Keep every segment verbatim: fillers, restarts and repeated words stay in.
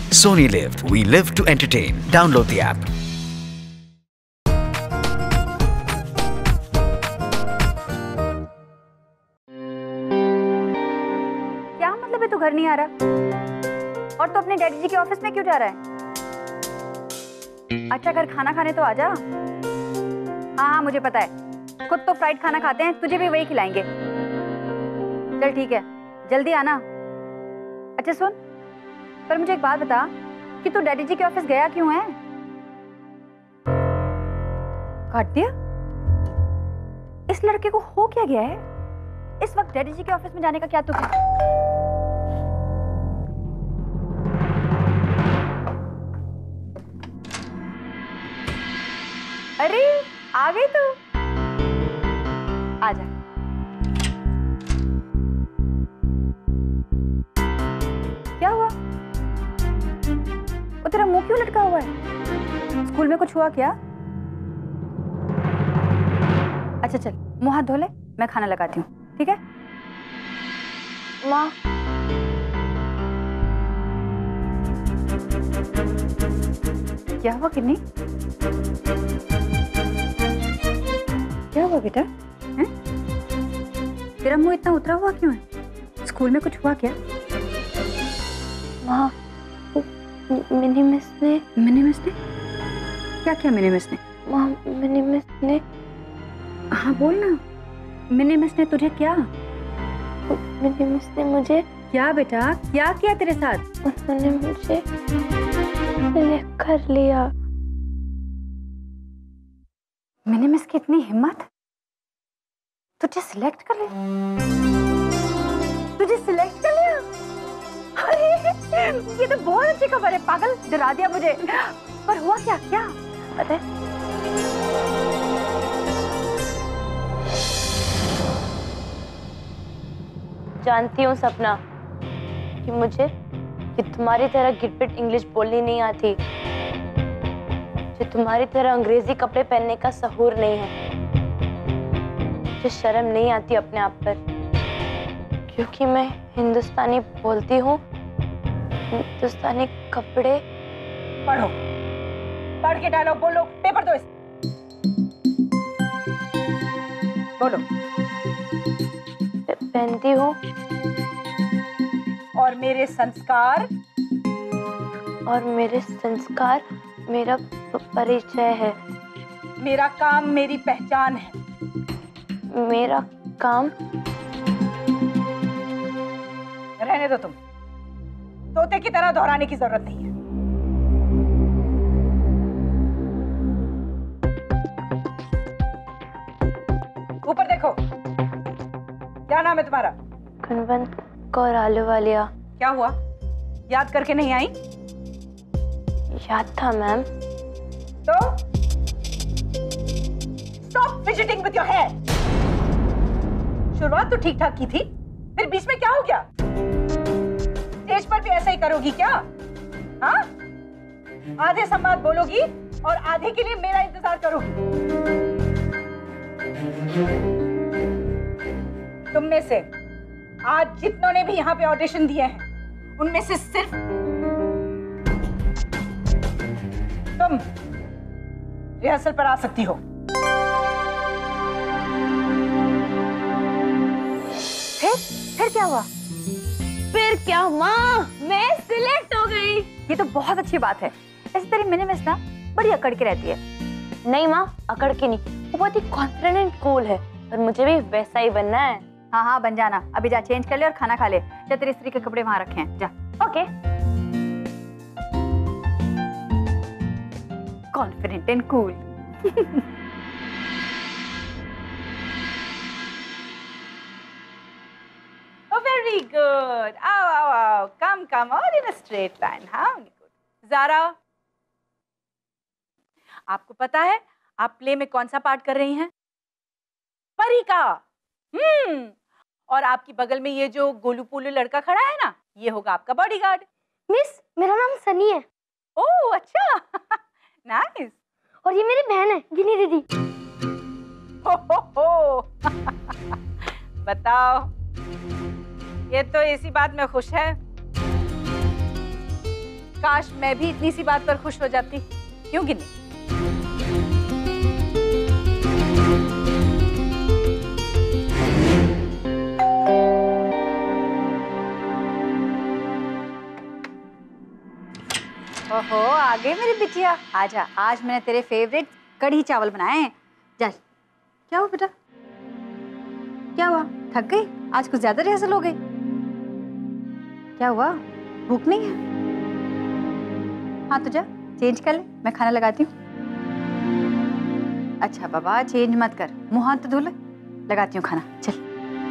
Sony LIV. We live to entertain. Download the app. क्या मतलब है तू घर नहीं आ रहा? और तू अपने डैडी जी के ऑफिस में क्यों जा रहा है? अच्छा घर खाना खाने तो आ जा। हाँ हाँ मुझे पता है, खुद तो फ्राइड खाना खाते हैं, तुझे भी वही खिलाएंगे। चल ठीक है, जल्दी आना। अच्छा सुन, पर मुझे एक बात बता कि तू डैडी जी के ऑफिस गया क्यों है? काट दिया? इस लड़के को हो क्या गया है? इस वक्त डैडी जी के ऑफिस में जाने का क्या तुक है? अरे आ गई तू, आजा। क्या हुआ? वो तेरा मुंह क्यों लटका हुआ है? स्कूल में कुछ हुआ क्या? अच्छा चल मुंह हाथ धो ले, मैं खाना लगाती हूँ, ठीक है? माँ क्या हुआ किन्नी? क्या हुआ बेटा? हैं? तेरा मुंह इतना उतरा हुआ क्यों है? स्कूल में कुछ हुआ क्या? माँ मिनी मिस ने मिनी मिस ने क्या किया? मिनी मिस ने माँ मिनी मिस ने हाँ बोल ना। मिनी मिस ने तुझे क्या? मिनी मिस ने मुझे क्या बेटा, क्या किया तेरे साथ? उन्होंने मुझे सिलेक्ट कर लिया। मिनी मिस की इतनी हिम्मत, तुझे सिलेक्ट कर लिया? तुझे सिलेक्ट कर लिया? अरे ये तो बहुत अच्छी खबर है। पागल, डरा दिया मुझे। पर हुआ क्या? क्या पता है? जानती हूँ सपना कि मुझे कि तुम्हारी तरह गिटपिट इंग्लिश बोलनी नहीं आती, जो तुम्हारी तरह अंग्रेजी कपड़े पहनने का सहूर नहीं है, जो शर्म नहीं आती अपने आप पर, क्योंकि मैं हिंदुस्तानी बोलती हूँ, हिंदुस्तानी कपड़े। पढ़ो, पढ़ के डायलॉग बोलो, पेपर दो इस। बोलो। पहनती हूँ और मेरे संस्कार और मेरे संस्कार मेरा परिचय है। मेरा काम मेरी पहचान है। मेरा काम। रहने दो, तुम तोते की तरह दोहराने की जरूरत नहीं है। ऊपर देखो, क्या नाम है तुम्हारा? कन्वेंट कौर आलूवालिया। क्या हुआ, याद करके नहीं आई? याद था मैम। तो stop fidgeting with your hair. शुरुआत तो ठीक ठाक की थी, फिर बीच में क्या हो गया? स्टेज पर भी ऐसा ही करोगी क्या? हाँ, आधे संवाद बोलोगी और आधे के लिए मेरा इंतजार करोगी। तुम में से आज जितनों ने भी यहाँ पे ऑडिशन दिए हैं, उनमें से सिर्फ तुम रिहर्सल पर आ सकती हो। फिर फिर क्या हुआ? फिर क्या माँ, मैं सिलेक्ट हो गई। ये तो बहुत अच्छी बात है। ऐसे तेरी मिनी मिस ना बड़ी अकड़ के रहती है। नहीं माँ, अकड़ के नहीं, वो बहुत ही कॉन्फिडेंट एंड कूल है, और मुझे भी वैसा ही बनना है। हाँ हाँ बन जाना। अभी जा चेंज कर ले और खाना खा ले। जा, तेरी स्त्री के कपड़े वहां रखे हैं, जा। Okay. Confident and cool. Oh, very good. आओ आओ आओ, come come all in a straight line. हाँ good. ज़ारा, आपको पता है आप प्ले में कौन सा पार्ट कर रही हैं? परी का। हम्म। और आपकी बगल में ये जो गोलू पोलू लड़का खड़ा है ना, ये होगा आपका बॉडीगार्ड। मिस, मेरा नाम सनी है। ओह अच्छा, नाइस। और ये मेरी बहन है गिनी दीदी। हो हो हो। बताओ, ये तो इसी बात में खुश है काश मैं भी इतनी सी बात पर खुश हो जाती। क्यों गिनी? ओहो, आ गई मेरी बिटिया। आजा, आज मैंने तेरे फेवरेट कढ़ी चावल बनाए हैं। जा। क्या हुआ बेटा? क्या हुआ? थक गई? आज कुछ ज्यादा रिहर्सल हो गई? क्या हुआ? भूख नहीं है? हाँ तो जा चेंज कर ले, मैं खाना लगाती हूँ। अच्छा बाबा, चेंज मत कर, मुँह हाथ तो धो ले, लगाती हूँ खाना। चल।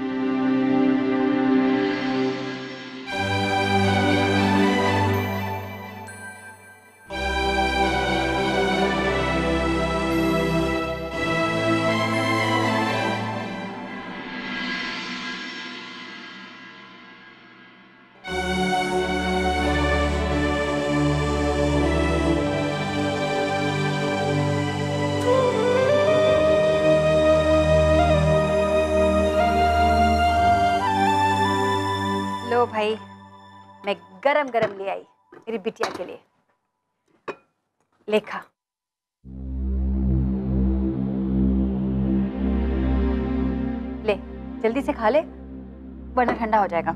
लो भाई, मैं गरम गरम ले आई मेरी बिटिया के लिए। लेखा। ले, जल्दी से खा ले वरना ठंडा हो जाएगा।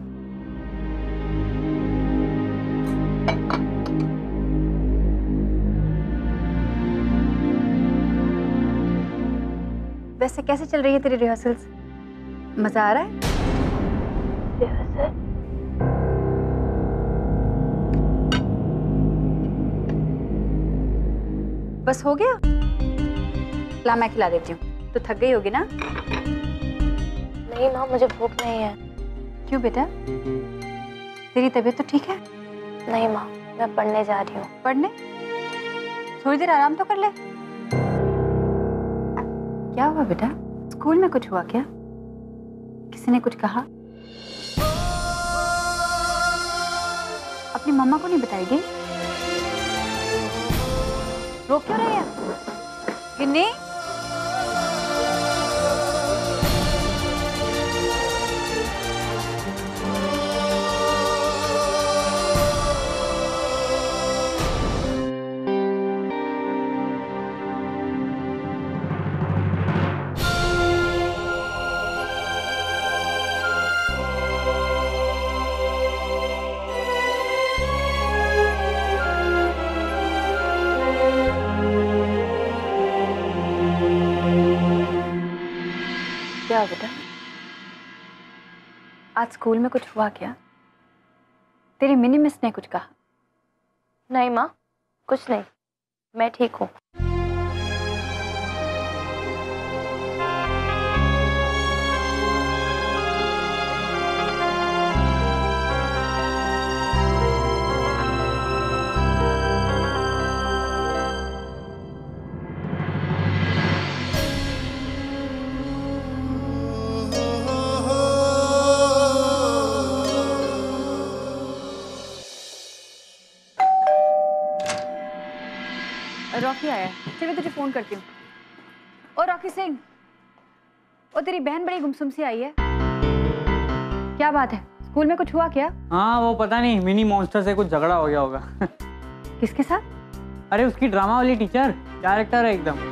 वैसे कैसे चल रही है तेरी रिहर्सल्स? मजा आ रहा है? रिहर्सल? बस हो गया? ला मैं खिला देती हूँ। तो थक गई होगी ना? नहीं माँ, मुझे भूख नहीं है। क्यों बेटा? तेरी तबीयत तो ठीक है? नहीं माँ, मैं पढ़ने जा रही हूँ। पढ़ने? थोड़ी देर आराम तो कर ले। क्या हुआ बेटा? स्कूल में कुछ हुआ क्या? किसी ने कुछ कहा? अपनी मम्मा को नहीं बताएगी? रो क्यों रही है? गिन्नी? क्या हुआ बेटा? आज स्कूल में कुछ हुआ क्या? तेरी मिनी मिस ने कुछ कहा? नहीं माँ, कुछ नहीं, मैं ठीक हूँ। रॉकी आया है, चल मैं तुझे फोन करती हूँ। ओ रॉकी सिंह, ओ तेरी बहन बड़ी गुमसुम सी आई है। क्या बात है? स्कूल में कुछ हुआ क्या? हाँ वो पता नहीं, मिनी मॉन्स्टर से कुछ झगड़ा हो गया होगा। किसके साथ? अरे उसकी ड्रामा वाली टीचर, कैरेक्टर है एकदम।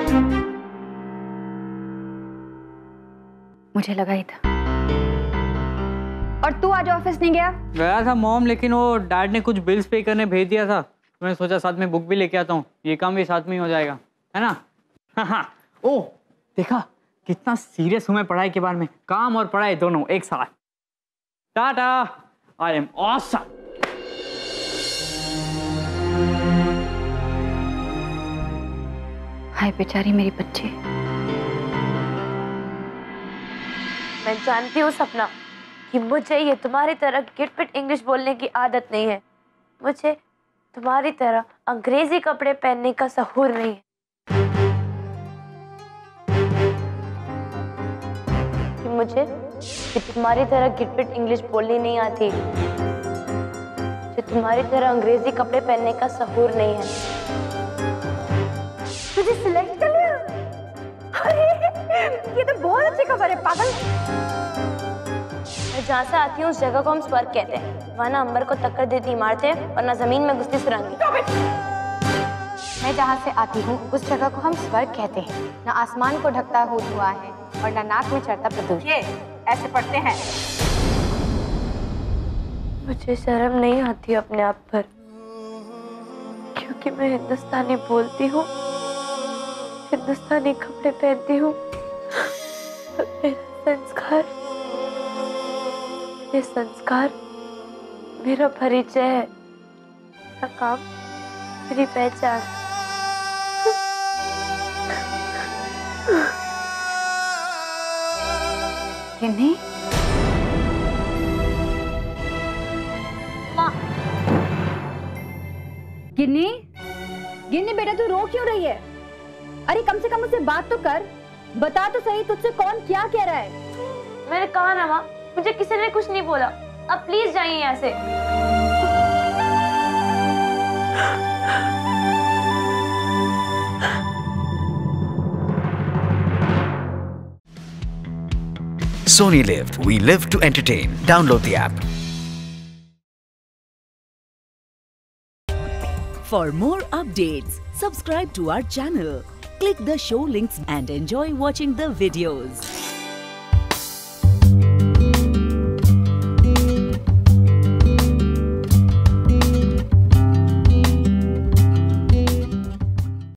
मुझे लगा ही था। और तू आज ऑफिस नहीं गया? गया था मॉम, लेकिन वो डैड ने कुछ बिल्स पे करने भेज दिया था, तो मैंने सोचा साथ में बुक भी लेके आता हूँ, ये काम भी साथ में ही हो जाएगा, है ना? हाँ हाँ। ओ देखा कितना सीरियस हूँ मैं पढ़ाई के बारे में, काम और पढ़ाई दोनों एक साथ। Tata, I am awesome. हाय बेचारी मेरी बच्ची। मैं जानती हूँ सपना कि मुझे ये तुम्हारी तरह गिटपिट इंग्लिश बोलने की आदत नहीं है। मुझे तुम्हारी तरह अंग्रेजी कपड़े पहनने का सहूर नहीं है। कि मुझे कि तुम्हारी तरह गिटपिट इंग्लिश बोलनी नहीं आती, जो तुम्हारी तरह अंग्रेजी कपड़े पहनने का सहूर नहीं है। तुझे सिलेक्ट कर लिया? अरे ये तो बहुत अच्छी खबर है पागल। मैं जहाँ से आती हूँ उस जगह को हम स्वर्ग कहते हैं। वहाँ ना अंबर को टक्कर देती इमारतें और ना जमीन में घुसती सुरंगें। मैं जहाँ से आती हूँ उस जगह को हम स्वर्ग कहते हैं। न आसमान को ढकता हुआ धुआं है और न नाक में चढ़ता प्रदूषण। ये ऐसे पढ़ते हैं। मुझे शर्म नहीं आती अपने आप पर, क्योंकि मैं हिंदुस्तानी बोलती हूँ, हिंदुस्तानी कपड़े पहनती हूँ। मेरा संस्कार ये संस्कार मेरा परिचय है, मेरा काम, मेरी पहचान। गिन्नी, माँ। गिन्नी, गिन्नी बेटा तू रो क्यों रही है? अरे कम से कम मुझसे बात तो कर, बता तो सही तुझसे कौन क्या कह रहा है? मैंने कहा ना माँ, मुझे किसी ने कुछ नहीं बोला। अब प्लीज जाइए यहाँ से। Sony LIV. We live to entertain. Download the app. For more updates, subscribe to our channel, click the show links and enjoy watching the videos.